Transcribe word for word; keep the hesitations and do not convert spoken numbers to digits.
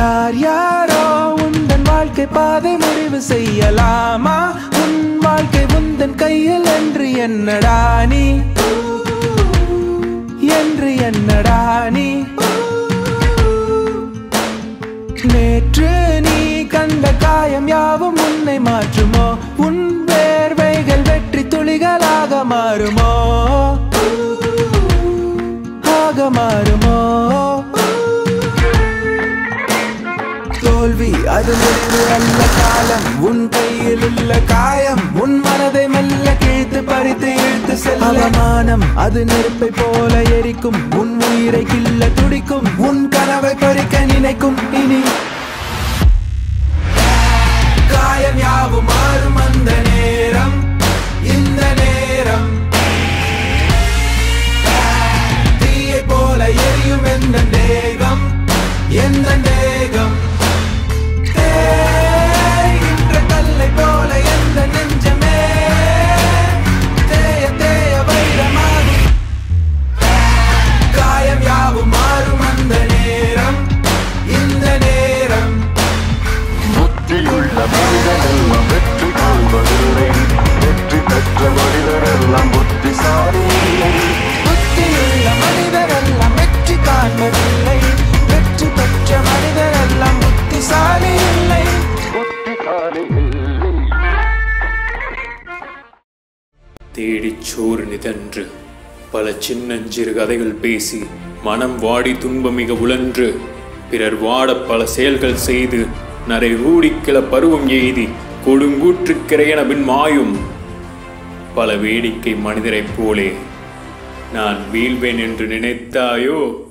யார் யாரோ உந்தன் வாழ்க்கை பாதை முடிவு செய்யலாமா? உன் வாழ்க்கை உந்தன் கையில் என்று என்னடா நீ, என்று என்னடா நீ? நேற்று நீ கண்ட காயம் யாவும் உன்னை மாற்றுமோ? உன் வேர்வைகள் வெற்றி துளிகளாக மாறுமோ? ஆக மாறுமோ? தோல்வி அது முடிவு அல்ல, காலம் உன் கையில் உள்ள காயம் உன் மனதை மெல்ல கிழித்து பறித்து இழுத்து செல்ல. அவமானம் அது நெருப்பை போல எரிக்கும், உன் உயிரை கில்ல துடிக்கும், உன் கனவை பறிக்க நினைக்கும். இனி காயம் யாவும் மாறும் அந்த நேரம், இந்த நேரம் தீயை போல எரியும் எந்த தேகம், எந்த தேகம் தேய்கின்ற கல்லை போல எந்த நெஞ்சமே தேய தேய வைரமாகி. காயம் யாவும் மாறும் அந்த நேரம், இந்த நேரம். புத்தியுள்ள மனிதரெல்லாம் வெற்றி காண்பதில்லை, வெற்றி பெற்ற மனிதரெல்லாம் புத்திசாலி. புத்தியுள்ள மனிதரெல்லாம் வெற்றி காண்பதில்லை, வெற்றி பெற்ற மனிதரெல்லாம் புத்திசாலி இல்லை, புத்திசாலி இல்லை. தேடிச் சோறு நிதன்று பல சின்னஞ்சிறு கதைகள் பேசி மனம் வாடி துன்பமிக உழன்று பிறர் வாட பல செயல்கள் செய்து நரை ஊடிக்கிள பருவம் எய்தி கொடுங்கூற்றுக்கிறையன பின் மாயும் பல வேடிக்கை மனிதரைப் போலே நான் வீழ்வேன் என்று நினைத்தாயோ?